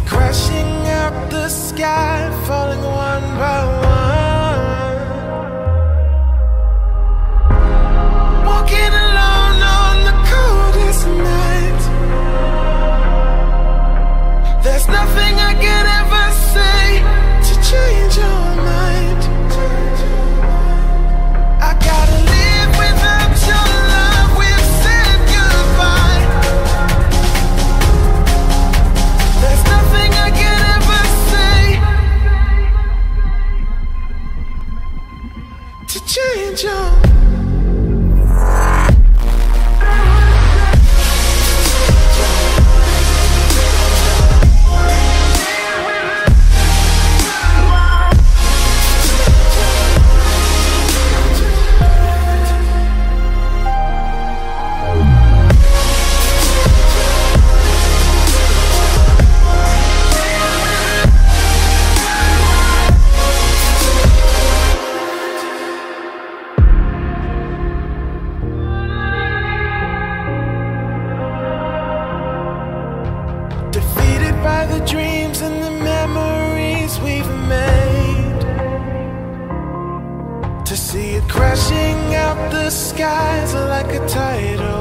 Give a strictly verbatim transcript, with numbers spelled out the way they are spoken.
crashing out the sky, falling one by one. Walking alone on the coldest night. There's nothing I could ever say to change your mind. I gotta live without your love. We've said goodbye. There's nothing I could ever say to change your mind. Defeated by the dreams and the memories we've made, to see it crashing out the skies like a tidal